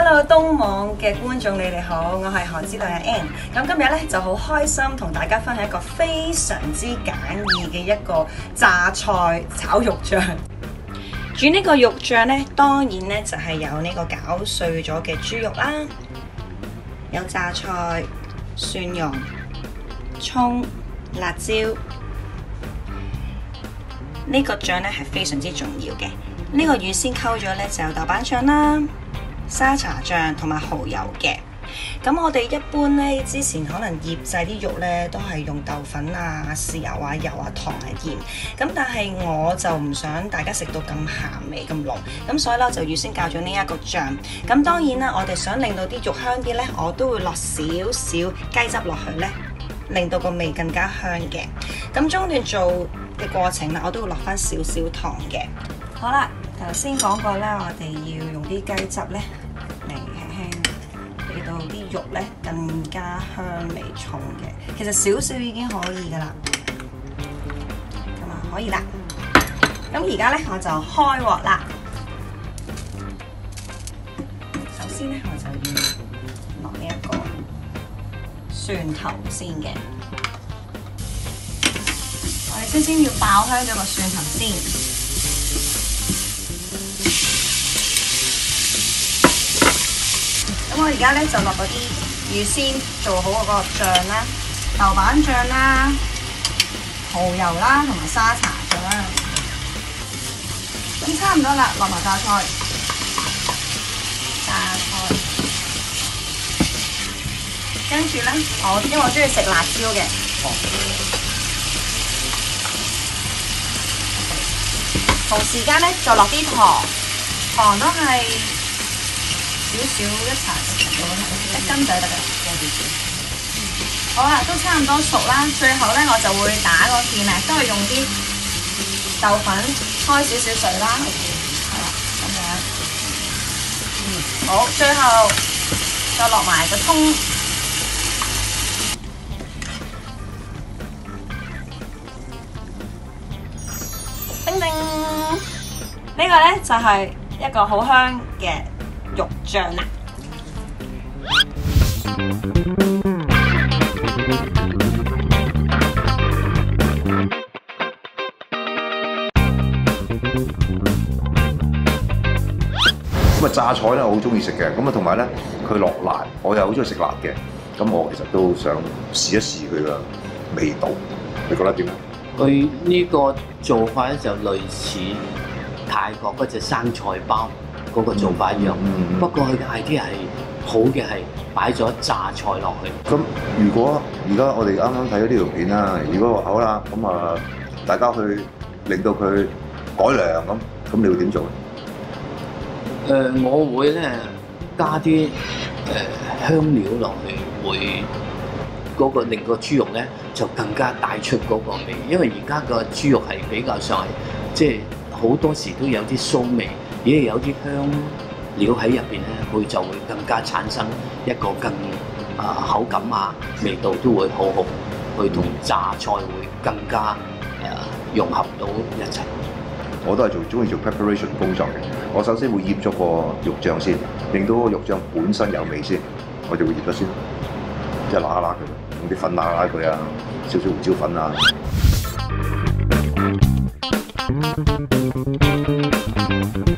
Hello， 東網嘅觀眾你哋好，我係韓之女阿 Ann。咁今日咧就好開心同大家分享一個非常之簡易嘅一個榨菜炒肉醬。煮呢個肉醬咧，當然咧就係有呢個攪碎咗嘅豬肉啦，有榨菜、蒜蓉、葱、辣椒。呢個醬咧係非常之重要嘅。呢個預先溝咗咧就有豆瓣醬啦、沙茶醬同埋蠔油嘅。咁我哋一般咧之前可能醃製啲肉咧都係用豆粉啊、豉油啊、油啊、糖啊、鹽。咁但係我就唔想大家食到咁鹹味咁濃，咁所以咧就預先教咗呢一個醬。咁當然啦，我哋想令到啲肉香啲咧，我都會落少少雞汁落去咧，令到個味更加香嘅。咁中段做嘅過程啦，我都會落翻少少糖嘅。好啦，頭先講過啦，我哋要用啲雞汁咧嚟輕輕俾到啲肉咧更加香味重嘅。其實少少已經可以噶啦，咁啊可以啦。咁而家咧我就開鑊啦。首先咧我就要落呢一個蒜頭先嘅。我哋先要爆香咗個蒜頭先。咁我而家咧就落嗰啲預先做好嗰個醬啦，豆瓣醬啦、蠔油啦同埋沙茶醬。咁差唔多啦，落埋榨菜。跟住咧，因為我中意食辣椒嘅。同時間咧，再落啲糖，糖都係少少一茶匙到啦，一羹仔得㗎。好啦，都差唔多熟啦。最後咧，我就會打個芡咧，都係用啲豆粉開少少水啦。係啦，咁樣。好，最後再落埋個葱。叮叮，呢個咧就係一個好香嘅肉醬啦。 咁啊榨菜咧，我好中意食嘅。咁啊同埋咧，佢落辣，我又好中意食辣嘅。咁我其實都想試一試佢嘅味道，你覺得點咧？ 佢呢個做法咧就類似泰國嗰隻生菜包嗰個做法一樣，不過佢嘅 idea 係好嘅，係擺咗榨菜落去。 咁如果而家我哋啱啱睇咗呢條片啦，如果話好啦，咁啊大家去令到佢改良咁你會點做？ 我會咧加啲香料落去，會嗰個令個豬肉咧就更加帶出嗰個味，因為而家個豬肉係比較上係即係好多時都有啲騷味，而有啲香料喺入邊咧，佢就會更加產生一個更口感啊，味道都會好好，去同榨菜會更加融合到一齊。 我都係中意做 preparation 工作嘅。我首先會醃咗個肉醬先，令到個肉醬本身有味先，我就會醃咗先，即係揦一揦佢，用啲粉揦揦佢啊，少少胡椒粉啊。